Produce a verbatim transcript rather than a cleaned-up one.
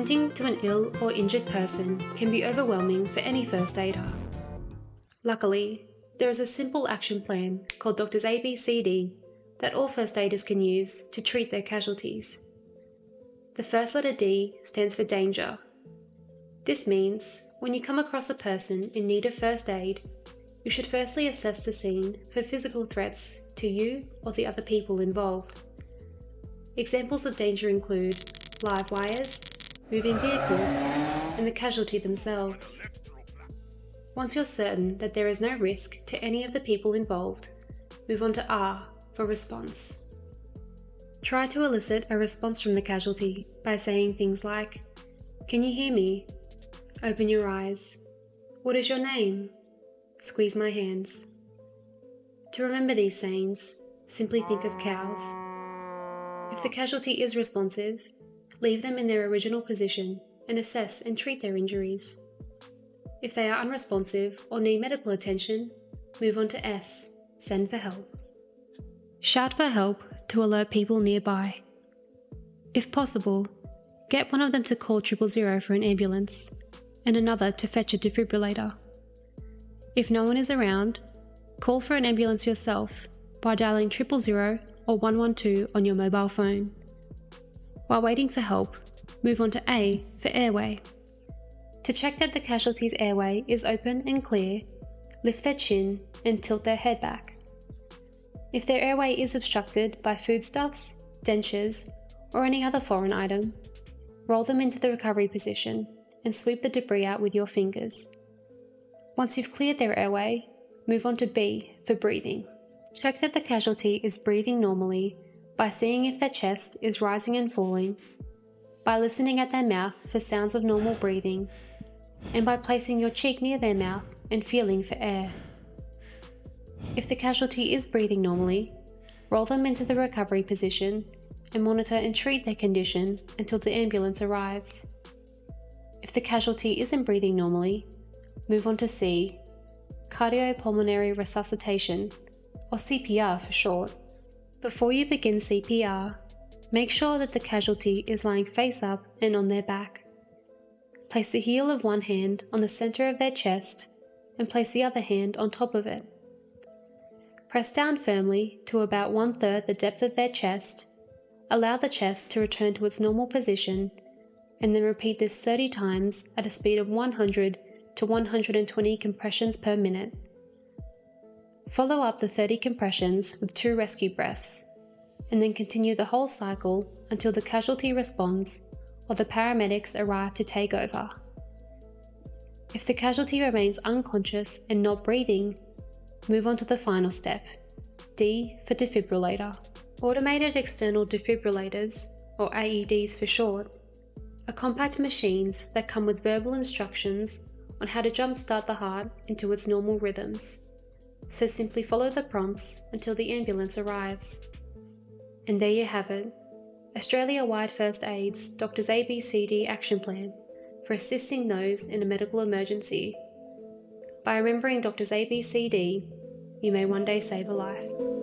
Tending to an ill or injured person can be overwhelming for any first aider. Luckily, there is a simple action plan called Doctors A B C D that all first aiders can use to treat their casualties. The first letter D stands for danger. This means when you come across a person in need of first aid, you should firstly assess the scene for physical threats to you or the other people involved. Examples of danger include live wires, moving vehicles, and the casualty themselves. Once you're certain that there is no risk to any of the people involved, move on to R for response. Try to elicit a response from the casualty by saying things like, "Can you hear me? Open your eyes. What is your name? Squeeze my hands." To remember these sayings, simply think of cows. If the casualty is responsive, leave them in their original position and assess and treat their injuries. If they are unresponsive or need medical attention, move on to S, send for help. Shout for help to alert people nearby. If possible, get one of them to call triple zero for an ambulance and another to fetch a defibrillator. If no one is around, call for an ambulance yourself by dialing triple zero or one one two on your mobile phone. While waiting for help, move on to A for airway. To check that the casualty's airway is open and clear, lift their chin and tilt their head back. If their airway is obstructed by foodstuffs, dentures, or any other foreign item, roll them into the recovery position and sweep the debris out with your fingers. Once you've cleared their airway, move on to B for breathing. Check that the casualty is breathing normally by seeing if their chest is rising and falling, by listening at their mouth for sounds of normal breathing, and by placing your cheek near their mouth and feeling for air. If the casualty is breathing normally, roll them into the recovery position and monitor and treat their condition until the ambulance arrives. If the casualty isn't breathing normally, move on to C, cardiopulmonary resuscitation, or C P R for short. Before you begin C P R, make sure that the casualty is lying face up and on their back. Place the heel of one hand on the center of their chest and place the other hand on top of it. Press down firmly to about one third the depth of their chest, allow the chest to return to its normal position, and then repeat this thirty times at a speed of one hundred to one hundred twenty compressions per minute. Follow up the thirty compressions with two rescue breaths, and then continue the whole cycle until the casualty responds or the paramedics arrive to take over. If the casualty remains unconscious and not breathing, move on to the final step, D for defibrillator. Automated external defibrillators, or A E Ds for short, are compact machines that come with verbal instructions on how to jumpstart the heart into its normal rhythms, so simply follow the prompts until the ambulance arrives. And there you have it, Australia-wide First Aid's Doctors A B C D action plan for assisting those in a medical emergency. By remembering Doctors A B C D, you may one day save a life.